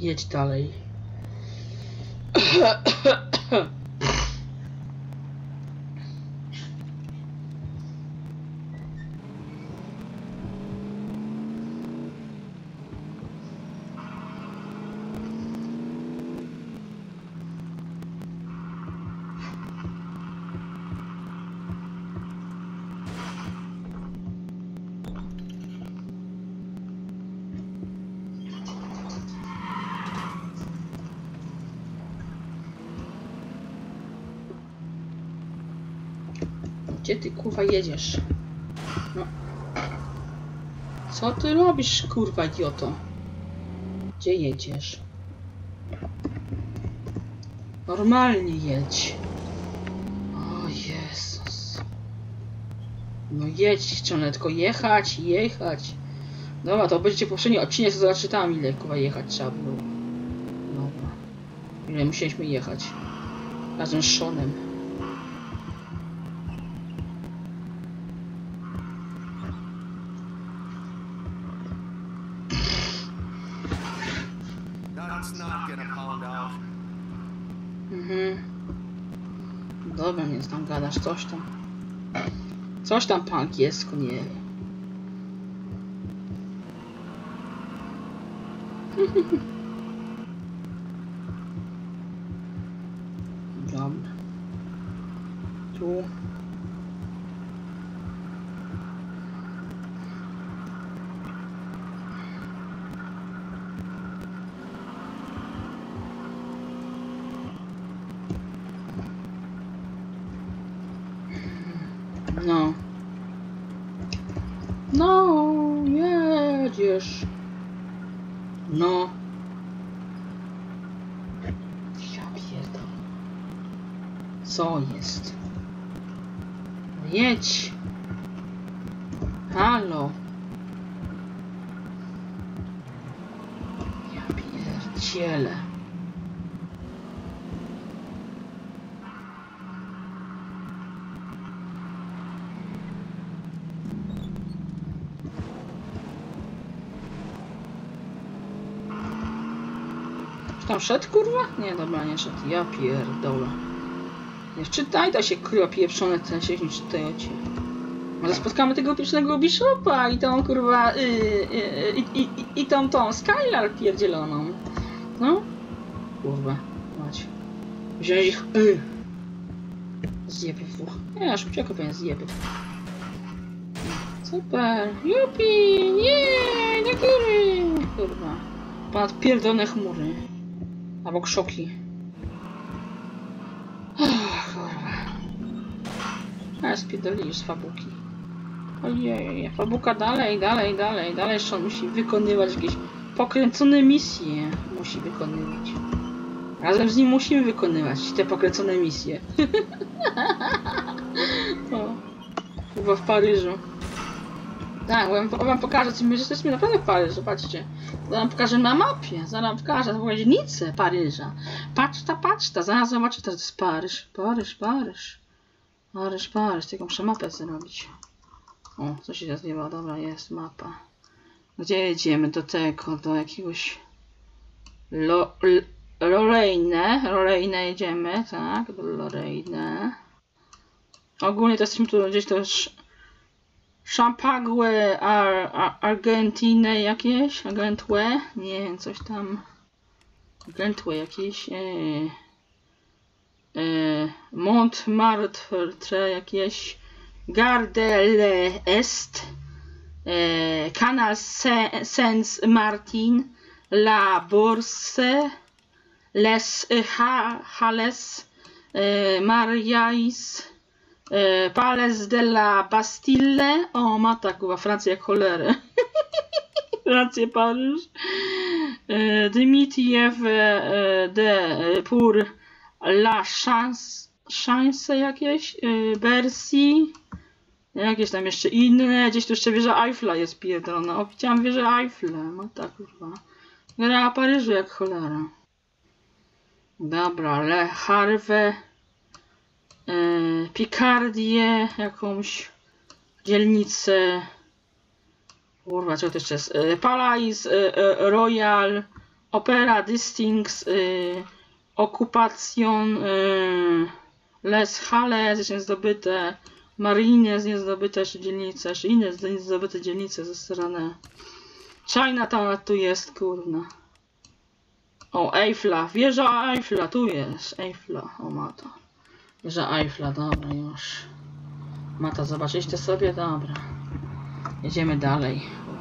jedź dalej. Gdzie ty kurwa jedziesz? No. Co ty robisz kurwa idioto? Gdzie jedziesz? Normalnie jedź. O Jezus. No jedź, trzeba tylko jechać. Dobra, to będziecie poprzedni odcinek, co zobaczy tam ile kurwa jechać trzeba było. Dobra. Ile musieliśmy jechać. Razem z Seanem. Dobra, więc tam gadasz coś tam. Coś tam po angielsku, nie wiem. Dobra. Tu. No. No, jedziesz. No. Ja pierdolę. Co jest? Jedź. Halo. Ja pierdzielę. Tam szedł kurwa? Nie, dobra, nie szedł. Ja pierdolę. Nie wczytaj da się kurwa pieprzone ten 64. Może spotkamy tego pierwszego Bishopa i tą kurwa i tą Skylar pierdzieloną. No? Kurwa, mać. Wziąć ich zjebów. Nie, aż uciekł pewnie zjebów. Super. Jupi! Nie, do góry! Kurwa. Ponad pierdolone chmury. Albo krzoki. Kurwa. A spierdolili z fabuki. Ojej, fabuka dalej. Jeszcze on musi wykonywać jakieś pokręcone misje. Musi wykonywać. Razem z nim musimy wykonywać te pokręcone misje. O. Chyba w Paryżu. Tak, wam pokażę, co my jesteśmy naprawdę w Paryżu, zobaczcie. Zaraz wam pokażę na mapie, zaraz wam pokażę w dzielnicę Paryża. Patrzta, zaraz zobaczcie, to jest Paryż. Tylko muszę mapę zrobić. O, co się zazniewa, dobra, jest mapa. Gdzie jedziemy? Do tego, do jakiegoś... Lorraine jedziemy, tak, do Lorraine. Ogólnie to jesteśmy tu gdzieś też... Champagne, Argentine jakieś? Argentue? Nie wiem, coś tam. Argentue jakieś. Montmartre jakieś. Gare de l'Est. Canal Saint-Martin. La Bourse. Les Halles. Mariais. Palais de la Bastille. O, ma tak, chyba Francja jak cholerę. Francja, Paryż. Dmitiew de pour la chance jakieś. Bercy. Jakieś tam jeszcze inne. Gdzieś tu jeszcze wieża Eiffla jest pierdolona. O, widziałam wieżę Eiffla. Ma tak, kurwa. Gra Paryżu jak cholera. Dobra, Le Havre. Picardię, jakąś dzielnicę. Kurwa, co to jeszcze jest? Palais Royal Opera Distings Occupation Les Halles niezdobyte, Marines niezdobyte jeszcze dzielnice, jeszcze inne niezdobyte dzielnice ze strony Chinatown tu jest, kurna. O, Eiffla, wieża Eiffla, tu jest, Eiffla, o mata. Wieża Eiffla, dobra już. Mata, zobaczyliście sobie? Dobra. Jedziemy dalej.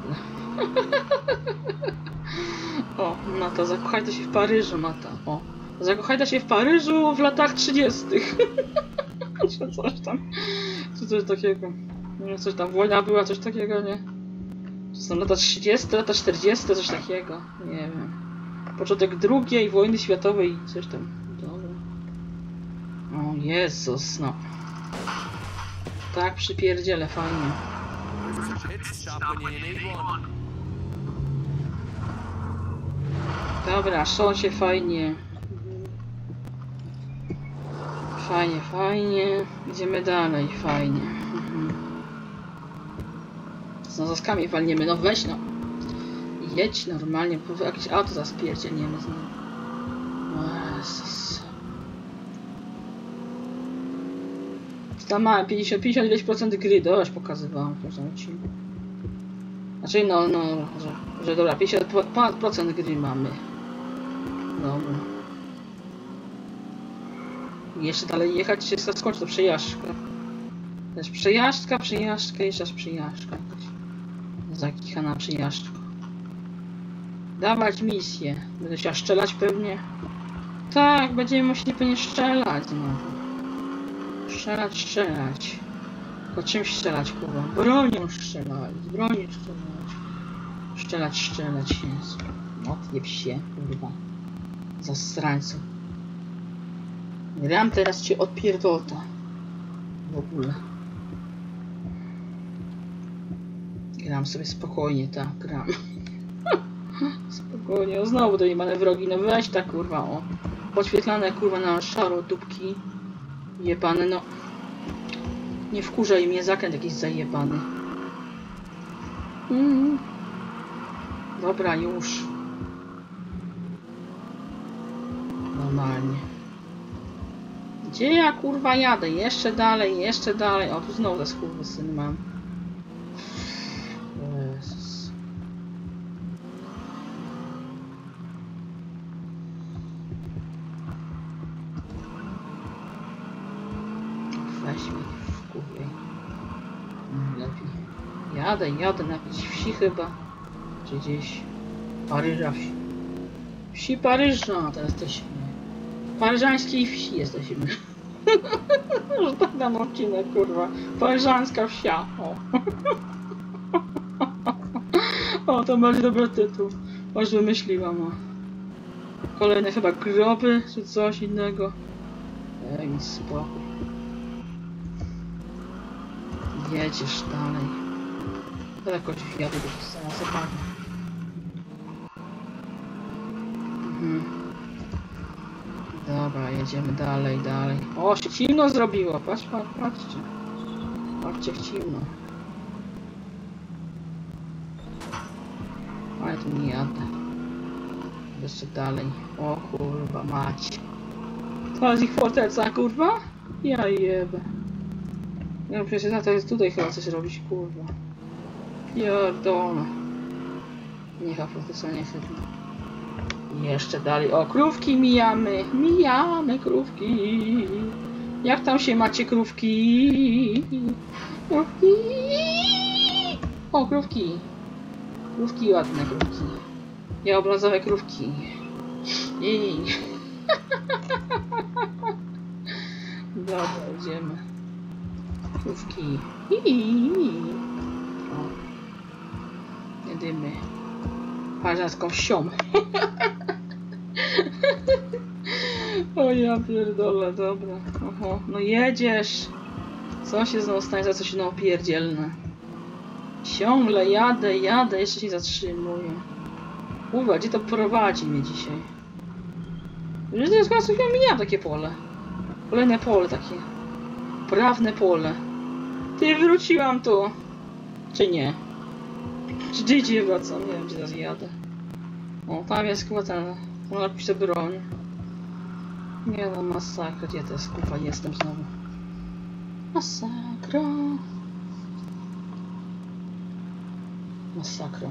O, Mata, zakochajcie się w Paryżu, Mata. O, zakochajcie się w Paryżu w latach 30. Czy coś tam. Czy coś takiego. Nie, coś tam, wojna była, coś takiego, nie? Czy są lata 30, lata 40, coś takiego. Nie wiem. Początek II wojny światowej, coś tam. Dobra. O Jezus, no. Tak, przypierdzielę, fajnie. Dobra, szło się fajnie. Fajnie, fajnie. Idziemy dalej, fajnie. Z nozaskami walniemy, no weź no. Jedź normalnie, bo jakieś auto zaspierdzielniemy z nim. Jezus. Tam ma 50-50% gry, dość pokazywałem w każdym odcinku. Znaczy no, że dobra, 50% gry mamy. Dobra. Jeszcze dalej jechać, się skończy to przejażdżka. Też przejażdżka, jeszcze raz przejażdżka. Zakichana przejażdżka. Dawać misję. Będę chciał strzelać pewnie. Tak, będziemy musieli pewnie strzelać znowu. Strzelać. Tylko czym strzelać, kurwa? Bronią strzelać, Strzelać, Jezu. Odjeb się, kurwa. Zasrańcu. Gram teraz cię odpierdolta. W ogóle. Gram sobie spokojnie, tak, gram. Spokojnie, o znowu do jebane wrogi, no weź tak, kurwa, o. Podświetlane, kurwa, na szaro dupki. Jebane, no. Nie wkurzaj mnie, zakręt jakiś zajebany. Dobra, już. Normalnie. Gdzie ja, kurwa, jadę? Jeszcze dalej. O, tu znowu te skurwysyny mam. Jezus. Weź mnie w kurwie. Lepiej. Jadę na jakiejś wsi chyba. Czy gdzieś. Paryża wsi Paryża, teraz jesteśmy. Paryżańskiej wsi jesteśmy. Już tak dam odcinek, kurwa. Paryżańska wsia. O. O, to będzie dobry tytuł. Już wymyśliłam, o. Kolejne chyba groby, czy coś innego. Nic spokój. Jedziesz dalej. Daleko ci jadę do Hiszpanii, zapadnie. Dobra, jedziemy dalej. O, się ciemno zrobiło, patrzcie. Patrzcie, jak ciemno. Ale tu nie jadę. Jeszcze dalej. O kurwa, mać. To jest ich forteca, kurwa? Ja jebę. No przecież na to jest tutaj chyba coś robić, kurwa. Pierdolę. Niech forteca nie chyba. Jeszcze dalej. O, krówki mijamy. Mijamy krówki. Jak tam się macie, krówki? Krówki. O, krówki. Krówki, ładne krówki. Ja obrazowe krówki. Jej. Dobra, idziemy. Krówki. O. Jedymy. Paryżańską wsią. O ja pierdolę, dobra. Oho, no jedziesz. Co się znowu stanie, za coś znowu pierdzielne. Ciągle jadę, jeszcze się zatrzymuję. Kurwa, gdzie to prowadzi mnie dzisiaj? Już to jest chyba mijam takie pole. Kolejne pole takie. Prawne pole. Ty, wróciłam tu. Czy nie? Czy gdzie wracam? Nie wiem, gdzie teraz jadę. O, tam jest chyba ten... Można kupić te broń. Nie no, masakra, gdzie to jest? Kurwa, jestem znowu. Masakra. Masakra.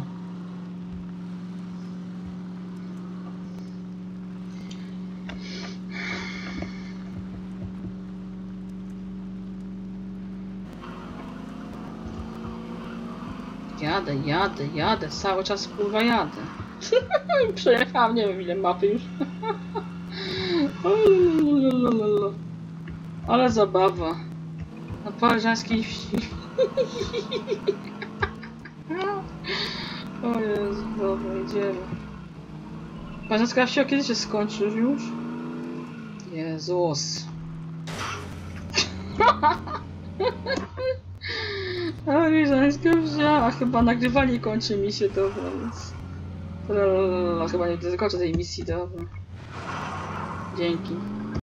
Jadę, cały czas kurwa jadę. Przejechałem nie wiem ile mapy już. Ale zabawa. Na paryżańskiej wsi. O Jezu, dobra, idziemy. Paryżańska wsi kiedy się skończy już? Jezus. Paryżańska wsia, chyba nagrywanie kończy mi się, dobra, więc... Chyba nie dokończę tej misji, dobra. Dzięki.